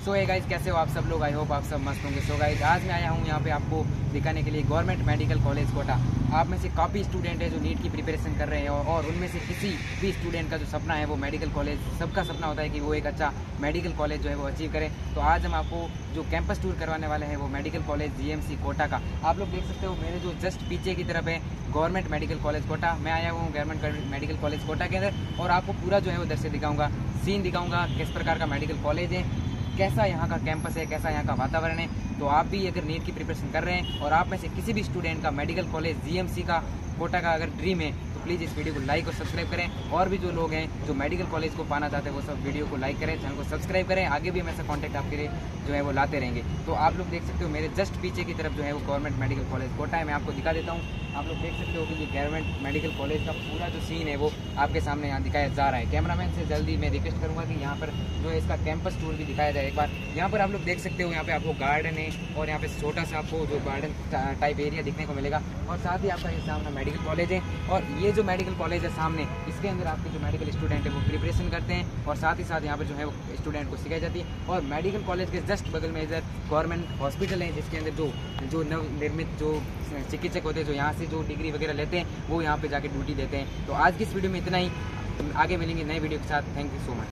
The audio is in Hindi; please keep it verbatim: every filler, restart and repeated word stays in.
सो है गाइज, कैसे हो आप सब लोग? आई होप आप सब मस्त होंगे। सो गाइज, आज मैं आया हूँ यहाँ पे आपको दिखाने के लिए गवर्नमेंट मेडिकल कॉलेज कोटा। आप में से काफ़ी स्टूडेंट है जो नीट की प्रिपरेशन कर रहे हैं और उनमें से किसी भी स्टूडेंट का जो सपना है वो मेडिकल कॉलेज, सबका सपना होता है कि वो एक अच्छा मेडिकल कॉलेज जो है वो अचीव करें। तो आज हम आपको जो कैंपस टूर करवाने वाले हैं वो मेडिकल कॉलेज जीएमसी कोटा का। आप लोग देख सकते हो मेरे जो जस्ट पीछे की तरफ है गवर्नमेंट मेडिकल कॉलेज कोटा। मैं आया हूँ गवर्नमेंट मेडिकल कॉलेज कोटा के अंदर और आपको पूरा जो है वो दृश्य दिखाऊंगा, सीन दिखाऊंगा, किस प्रकार का मेडिकल कॉलेज है, कैसा यहाँ का कैंपस है, कैसा यहाँ का वातावरण है। तो आप भी अगर नीट की प्रिपरेशन कर रहे हैं और आप में से किसी भी स्टूडेंट का मेडिकल कॉलेज जीएमसी का कोटा का अगर ड्रीम है तो प्लीज़ इस वीडियो को लाइक और सब्सक्राइब करें। और भी जो लोग हैं जो मेडिकल कॉलेज को पाना चाहते हैं वो सब वीडियो को लाइक करें, चैनल को सब्सक्राइब करें। आगे भी हम ऐसा कॉन्टैक्ट आपके लिए जो है वो लाते रहेंगे। तो आप लोग देख सकते हो मेरे जस्ट पीछे की तरफ जो है वो गवर्नमेंट मेडिकल कॉलेज कोटा है। मैं आपको दिखा देता हूँ। आप लोग देख सकते हो कि ये गवर्नमेंट मेडिकल कॉलेज का पूरा जो सीन है वो आपके सामने यहाँ दिखाया जा रहा है। कैमरामैन से जल्दी मैं रिक्वेस्ट करूँगा कि यहाँ पर जो है इसका कैंपस टूर भी दिखाया जाए एक बार। यहाँ पर आप लोग देख सकते हो, यहाँ पे आपको गार्डन है और यहाँ पे छोटा सा आपको जो गार्डन टाइप एरिया दिखने को मिलेगा और साथ ही आपका ये सामने मेडिकल कॉलेज है। और ये जो मेडिकल कॉलेज है सामने, इसके अंदर आपके जो मेडिकल स्टूडेंट है वो प्रिपरेशन करते हैं और साथ ही साथ यहाँ पर जो है वो स्टूडेंट को सिखाई जाती है। और मेडिकल कॉलेज के जस्ट बगल में इधर गवर्नमेंट हॉस्पिटल है जिसके अंदर जो जो नवनिर्मित जो चिकित्सक होते हैं जो यहाँ से जो डिग्री वगैरह लेते हैं वो यहाँ पे जाके ड्यूटी देते हैं। तो आज की इस वीडियो में इतना ही, आगे मिलेंगे नए वीडियो के साथ। Thank you so much.